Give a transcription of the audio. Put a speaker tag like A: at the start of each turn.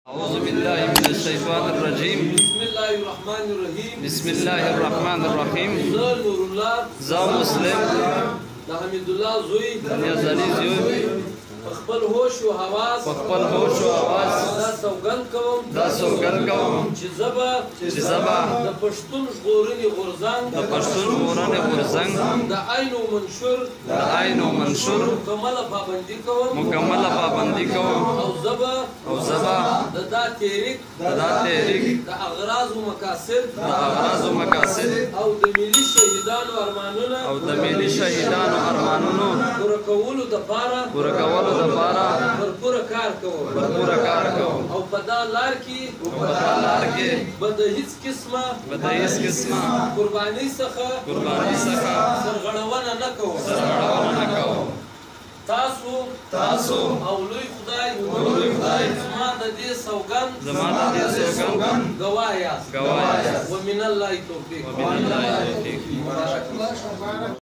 A: أعوذ بالله من الشيطان الرجيم.
B: بسم الله الرحمن الرحيم.
A: بسم الله الرحمن الرحيم.
B: نور الله
A: زا مسلم
B: حمد الله زوی
A: یزدانی زوی
B: خپل هوش او حواس
A: خپل هوش او حواس
B: دا سوګند کوم چې زبا د پښتون ژغورنې غورځنګ
A: د پښتون ژغورنې غورځنګ
B: د عین او منشور مکمله پابندي کوم او زبا د دا تحریک د اغراض او مقاصد او د ملي شهیدانو ارمانونو پوره کولو دپاره ورپوره کار کوم او په دا لار کې به د هیڅ قسمه قربانۍ څخه سرغړونه نه کوم. تاسو او لوی خدای زما د دې سوګند ګواه یاست. ومن الله توفیق.